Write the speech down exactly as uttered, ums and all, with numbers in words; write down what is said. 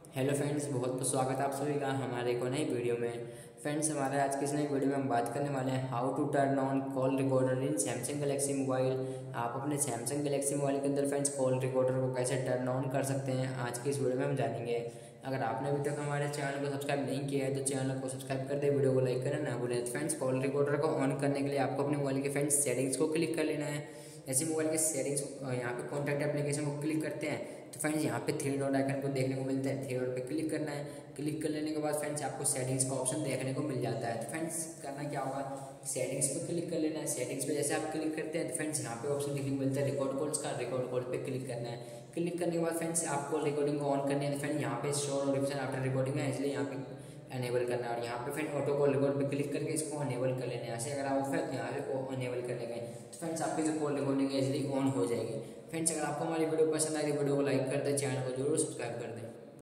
Hello friends, बहुत बहुत स्वागत है आप सभी का हमारे को नई वीडियो में। फ्रेंड्स, हमारे आज की इस नई वीडियो में हम बात करने वाले हैं how to turn on call recorder in Samsung Galaxy mobile. आप अपने सैमसंग गैलेक्सी मोबाइल के अंदर फ्रेंड्स कॉल रिकॉर्डर को कैसे टर्न ऑन कर सकते हैं, आज की इस वीडियो में हम जानेंगे। अगर आपने अभी तक हमारे चैनल को सब्सक्राइब नहीं किया है तो चैनल को सब्सक्राइप कर दे, वीडियो को लाइक करना ना भूलें। फ्रेंड्स, कॉल रिकॉर्डर को ऑन करने के लिए आपको अपने मोबाइल के फ्रेंड्स सेटिंग्स को क्लिक कर लेना है। ऐसे मोबाइल के सेटिंग्स यहाँ पे कॉन्टैक्ट एप्लीकेशन को क्लिक करते हैं तो फ्रेंड्स यहाँ पे थ्री डॉट आइकन को देखने को मिलता है। थ्री डॉट पे क्लिक करना है। क्लिक कर लेने के बाद फ्रेंड्स आपको सेटिंग्स का ऑप्शन देखने को मिल जाता है। तो फ्रेंड्स करना क्या होगा, सेटिंग्स पे क्लिक कर लेना है। सेटिंग्स पे जैसे आप क्लिक करते हैं तो फ्रेंड्स यहाँ पे ऑप्शन देखने को मिलता है रिकॉर्ड कॉल्स का। रिकॉर्ड कॉल पे क्लिक करना है। क्लिक करने के बाद फ्रेंड्स आपको रिकॉर्डिंग को ऑन करनी है। तो फ्रेंड्स यहाँ पे शो नोटिफिकेशन आफ्टर रिकॉर्डिंग है, इसलिए यहाँ पे अनेबल करना है। और यहाँ पे फ्रेंड ऑटो कॉल रिकॉर्ड पे क्लिक करके इसको अनेबल कर लेना है। ऐसे अगर आप फिर यहाँ पे अनेबल करने गए तो फ्रेंड्स आपकी जो कॉल रिकॉर्डिंग है इसलिए ऑन हो जाएगी। फ्रेंड्स, अगर आपको हमारी वीडियो पसंद आई तो वीडियो को लाइक कर दें, चैनल को जरूर सब्सक्राइब कर दें।